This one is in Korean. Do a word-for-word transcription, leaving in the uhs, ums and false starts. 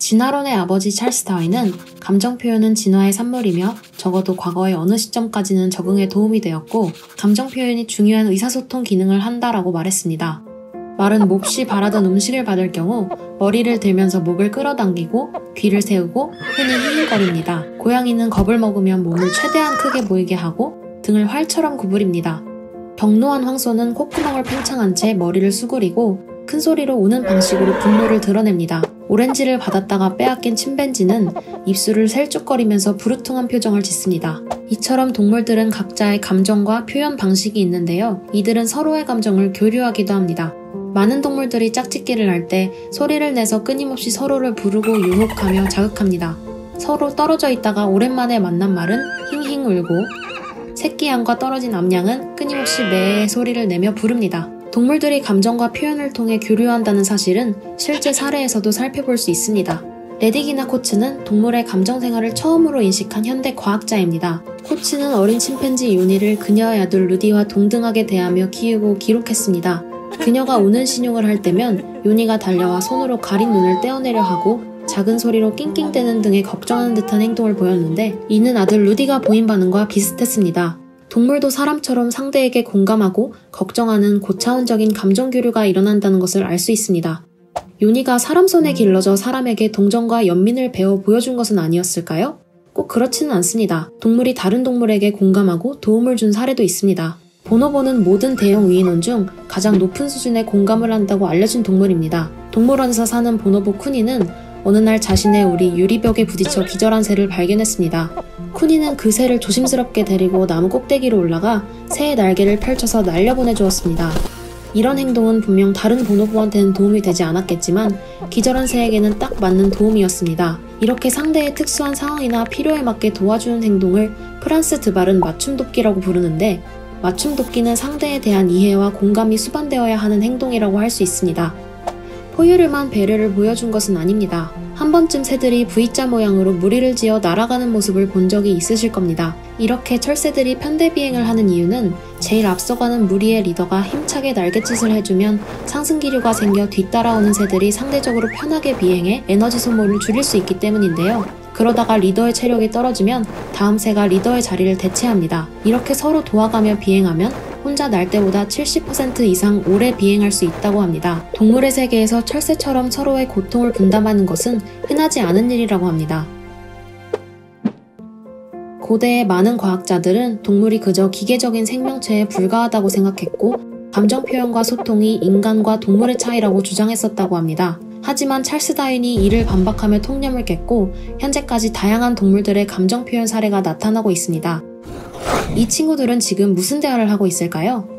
진화론의 아버지 찰스 다윈은 감정 표현은 진화의 산물이며 적어도 과거의 어느 시점까지는 적응에 도움이 되었고 감정 표현이 중요한 의사소통 기능을 한다라고 말했습니다. 말은 몹시 바라던 음식을 받을 경우 머리를 들면서 목을 끌어당기고 귀를 세우고 흔히 히히거립니다. 고양이는 겁을 먹으면 몸을 최대한 크게 보이게 하고 등을 활처럼 구부립니다. 격노한 황소는 콧구멍을 팽창한 채 머리를 수그리고 큰 소리로 우는 방식으로 분노를 드러냅니다. 오렌지를 받았다가 빼앗긴 침팬지는 입술을 셀쭉거리면서 부르퉁한 표정을 짓습니다. 이처럼 동물들은 각자의 감정과 표현 방식이 있는데요. 이들은 서로의 감정을 교류하기도 합니다. 많은 동물들이 짝짓기를 할 때 소리를 내서 끊임없이 서로를 부르고 유혹하며 자극합니다. 서로 떨어져 있다가 오랜만에 만난 말은 힝힝 울고, 새끼 양과 떨어진 암양은 끊임없이 매의 소리를 내며 부릅니다. 동물들이 감정과 표현을 통해 교류한다는 사실은 실제 사례에서도 살펴볼 수 있습니다. 레디기나 코츠는 동물의 감정 생활을 처음으로 인식한 현대 과학자입니다. 코츠는 어린 침팬지 요니를 그녀의 아들 루디와 동등하게 대하며 키우고 기록했습니다. 그녀가 우는 신용을 할 때면 요니가 달려와 손으로 가린 눈을 떼어내려 하고 작은 소리로 낑낑대는 등의 걱정하는 듯한 행동을 보였는데 이는 아들 루디가 보인 반응과 비슷했습니다. 동물도 사람처럼 상대에게 공감하고 걱정하는 고차원적인 감정 교류가 일어난다는 것을 알 수 있습니다. 요니가 사람 손에 길러져 사람에게 동정과 연민을 배워 보여준 것은 아니었을까요? 꼭 그렇지는 않습니다. 동물이 다른 동물에게 공감하고 도움을 준 사례도 있습니다. 보노보는 모든 대형 위인원 중 가장 높은 수준의 공감을 한다고 알려진 동물입니다. 동물원에서 사는 보노보 쿠니는 어느 날 자신의 우리 유리벽에 부딪혀 기절한 새를 발견했습니다. 쿠니는 그 새를 조심스럽게 데리고 나무 꼭대기로 올라가 새의 날개를 펼쳐서 날려보내주었습니다. 이런 행동은 분명 다른 보노보한테는 도움이 되지 않았겠지만 기절한 새에게는 딱 맞는 도움이었습니다. 이렇게 상대의 특수한 상황이나 필요에 맞게 도와주는 행동을 프란스 드발은 맞춤돕기라고 부르는데, 맞춤돕기는 상대에 대한 이해와 공감이 수반되어야 하는 행동이라고 할 수 있습니다. 포유류만 배려를 보여준 것은 아닙니다. 한 번쯤 새들이 V자 모양으로 무리를 지어 날아가는 모습을 본 적이 있으실 겁니다. 이렇게 철새들이 편대비행을 하는 이유는 제일 앞서가는 무리의 리더가 힘차게 날갯짓을 해주면 상승기류가 생겨 뒤따라오는 새들이 상대적으로 편하게 비행해 에너지 소모를 줄일 수 있기 때문인데요. 그러다가 리더의 체력이 떨어지면 다음 새가 리더의 자리를 대체합니다. 이렇게 서로 도와가며 비행하면 혼자 날 때보다 칠십 퍼센트 이상 오래 비행할 수 있다고 합니다. 동물의 세계에서 철새처럼 서로의 고통을 분담하는 것은 흔하지 않은 일이라고 합니다. 고대의 많은 과학자들은 동물이 그저 기계적인 생명체에 불과하다고 생각했고 감정 표현과 소통이 인간과 동물의 차이라고 주장했었다고 합니다. 하지만 찰스 다윈이 이를 반박하며 통념을 깼고 현재까지 다양한 동물들의 감정 표현 사례가 나타나고 있습니다. 이 친구들은 지금 무슨 대화를 하고 있을까요?